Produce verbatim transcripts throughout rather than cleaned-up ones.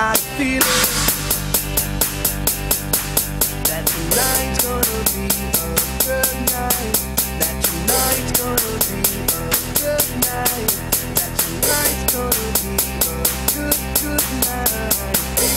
got a feeling that tonight's gonna be a good night. That tonight's gonna be a good night. That tonight's gonna be a good, good night.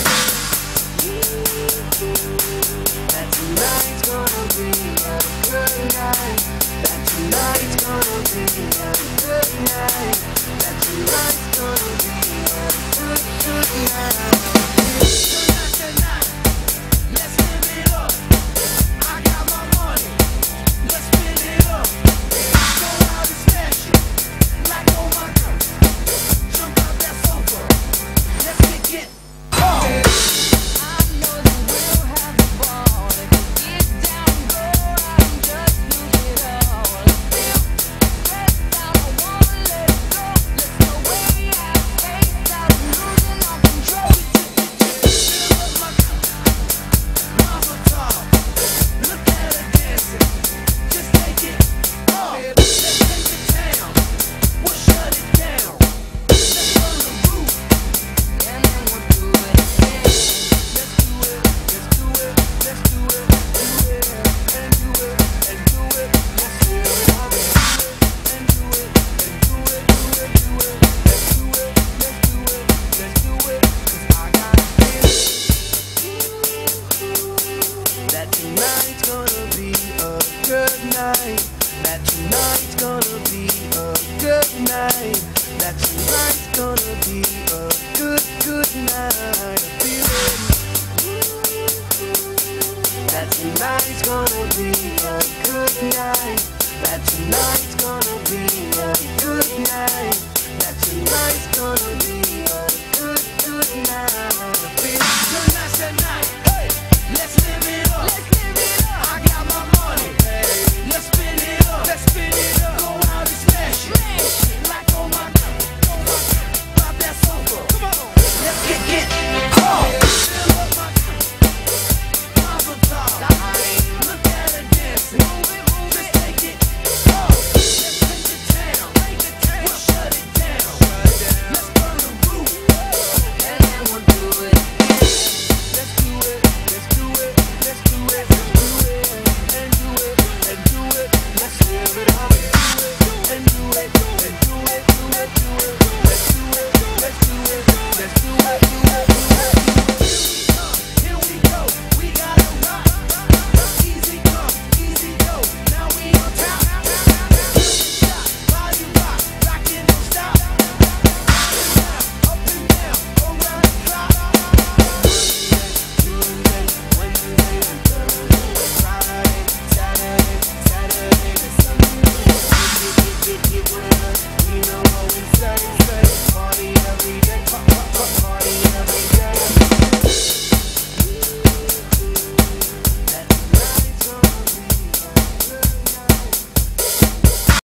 That tonight's gonna be a good night. That tonight's gonna be a good night. That tonight's gonna be a good, good night. Tonight, tonight, let's live it up. I got my money, let's spin it up. Go out and smash it, like oh my God. Jump out that sofa, let's kick it. Oh.